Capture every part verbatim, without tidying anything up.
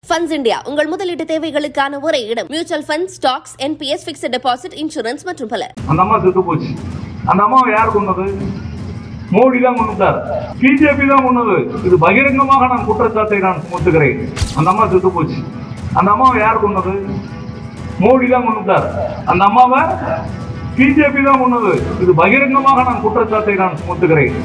FundsIndia உங்கள் முதலீட்டு தேவைகளுக்கான ஒரே இடம். Mutual fund, stocks, N P S, fixed deposit, insurance மற்றும் பல. அந்த அம்மா செத்து போச்சு. அந்த அம்மாவை யார் கொண்டது? மோடி தான் கொண்டுட்டார். பிஜேபி தான் கொண்டது. இது பகிரங்கமாக நான் குற்றச்சாட்டை நான் சுமத்துகிறேன். அந்த அம்மா செத்து போச்சு. அந்த அம்மாவை யார் கொண்டது? மோடி தான் கொண்டுட்டார். அந்த அம்மாவை பிஜேபி தான் கொண்டது. இது பகிரங்கமாக நான் குற்றச்சாட்டை நான் சுமத்துகிறேன்.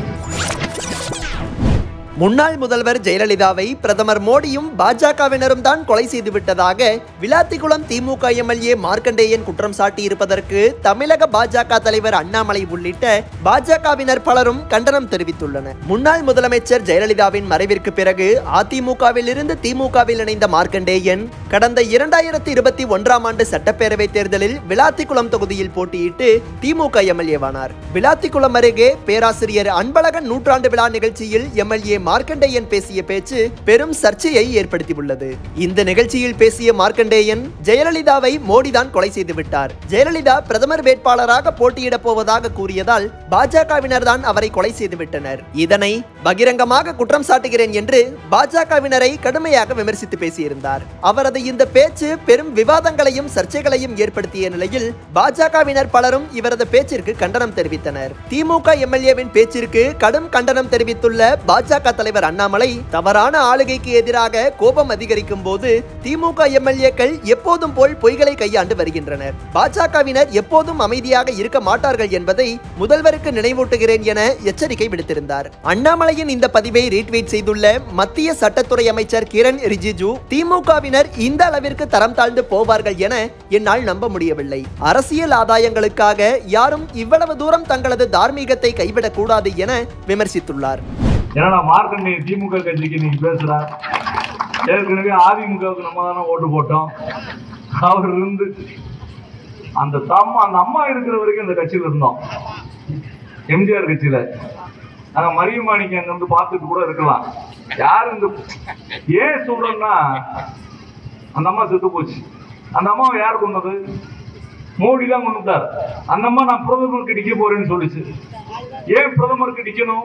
முன்னாள் முதல்வர் ஜெயலலிதாவை பிரதமர் மோடியும் பாஜகவினரும் தான் கொலை செய்து விட்டதாக Vilathikulam DMK M L A Markandeyan குற்றம் சாட்டி இருப்பதற்கு தமிழக பாஜக தலைவர் அண்ணாமலை உள்ளிட்ட பாஜகவினர் பலரும் கண்டனம் தெரிவித்துள்ளனர். முன்னாள் முதலமைச்சர் ஜெயலலிதாவின் மறைவிற்கு பிறகு அதிமுகவில் இருந்து திமுகவில் இணைந்த மார்க்கண்டேயன் கடந்த இரண்டாயிரத்தி இருபத்தி ஒன்றாம் ஆண்டு சட்டப்பேரவை தேர்தலில் விளாத்திக்குளம் தொகுதியில் போட்டியிட்டு திமுக எம் எல் ஏவானார். விளாத்திக்குளம் அருகே பேராசிரியர் அன்பழகன் நூற்றாண்டு விழா நிகழ்ச்சியில் எம் எல் ஏ மார்க்கண்டேயன் பேசிய பேச்சு பெரும் சர்ச்சையை ஏற்படுத்தியுள்ளது. இந்த நிகழ்ச்சியில் பேசிய மார்க்கண்டேயன் ஜெயலலிதாவை மோடிதான் கொலை செய்து விட்டார், ஜெயலலிதா பிரதமர் வேட்பாளராக போட்டியிட போவதாக கூறியதால் பாஜகவினர் தான் அவரை கொலை செய்து விட்டனர், இதனை பகிரங்கமாக குற்றம் சாட்டுகிறேன் என்று பாஜகவினரை கடுமையாக விமர்சித்து பேசியிருந்தார். அவரது இந்த பேச்சு பெரும் விவாதங்களையும் சர்ச்சைகளையும் ஏற்படுத்திய நிலையில் பாஜகவினர் பலரும் இவரது பேச்சிற்கு கண்டனம் தெரிவித்தனர். திமுக எம் எல் ஏவின் பேச்சிற்கு கடும் கண்டனம் தெரிவித்துள்ள பாஜக தலைவர் அண்ணாமலை தவறான ஆளுகைக்கு எதிராக கோபம் அதிகரிக்கும் போது திமுக எம் எல் ஏக்கள் எப்போதும் போல் பொய்களை கையாண்டு வருகின்றனர், பாஜகவினர் எப்போதும் அமைதியாக இருக்க மாட்டார்கள் என்பதை முதல்வருக்கு நினைவூட்டுகிறேன் என எச்சரிக்கை விடுத்திருந்தார். அண்ணாமலையின் இந்த பதிவை ரீட்வீட் செய்துள்ள மத்திய சட்டத்துறை அமைச்சர் கிரண் ரிஜிஜு, திமுகவினர் இந்த அளவிற்கு தரம் தாழ்ந்து போவார்கள் என என்னால் நம்ப முடியவில்லை, அரசியல் ஆதாயங்களுக்காக யாரும் இவ்வளவு தூரம் தங்களது தார்மீகத்தை கைவிடக் கூடாது என விமர்சித்துள்ளார். ஏன்னா மார்க்கண்டேயன் திமுக கட்சிக்கு நீங்க பேசுறார், ஏற்கனவே அதிமுகவுக்கு நம்ம தானே ஓட்டு போட்டோம், அவர் இருந்து அந்த தம்மா அந்த அம்மா இருக்கிற வரைக்கும் இந்த கட்சியில இருந்தோம், எம்ஜிஆர் கட்சியில. நாங்க மரியமாணிக்கு அங்க வந்து பார்த்துட்டு கூட இருக்கலாம். யாரு இந்த ஏன் சொல்றேன்னா, அந்த அம்மா செத்து போச்சு. அந்த அம்மாவை யார் கொண்டது? மோடி தான் கொண்டுட்டார். அந்த அம்மா நான் பிரதமருக்கு நிக்க போறேன்னு சொல்லிச்சு. ஏன் பிரதமருக்கு நிக்கணும்?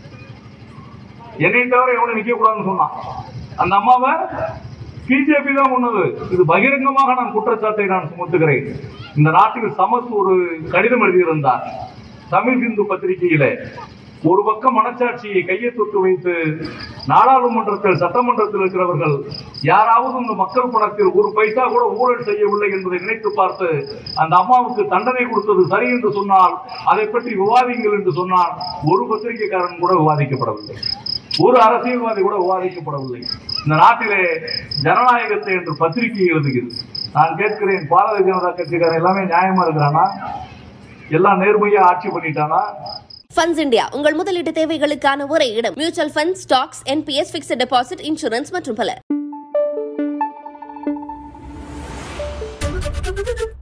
என்னை தவிர எவனை நிக்க கூடாதுன்னு சொன்னான். அந்த அம்மாவை பிஜேபி தான் கொண்டது. இது பகிரங்கமாக நான் குற்றச்சாட்டை நான் சுமத்துகிறேன். இந்த நாட்டில் சமத் ஒரு கடிதம் எழுதியிருந்தார் தமிழ் ஹிந்து பத்திரிகையில. ஒரு பக்கம் மனச்சாட்சியை கையை தொட்டு வைத்து நாடாளுமன்றத்தில் சட்டமன்றத்தில் இருக்கிறவர்கள் யாராவது இந்த மக்கள் பணத்தில் ஒரு பைசா கூட ஊழல் செய்யவில்லை என்பதை நினைத்து பார்த்து அந்த அம்மாவுக்கு தண்டனை கொடுத்தது சரி என்று சொன்னால் அதை பற்றி விவாதிங்கள் என்று சொன்னால் ஒரு பத்திரிகைக்காரன் கூட விவாதிக்கப்படவில்லை, ஒரு அரசியல்வாதி கூட விவாதிக்கப்படவில்லை. இந்த நாட்டிலே ஜனநாயகத்தை என்று பத்திரிகை எழுதுகிறது. நான் கேட்கிறேன், பாரதிய ஜனதா கட்சிக்காரன் எல்லாமே நியாயமா இருக்கிறானா? எல்லாம் நேர்மையா ஆட்சி பண்ணிட்டானா? FundsIndia உங்கள் முதலீட்டு தேவைகளுக்கான ஒரே இடம். Mutual fund, stocks, N P S, fixed deposit, insurance மற்றும் பல.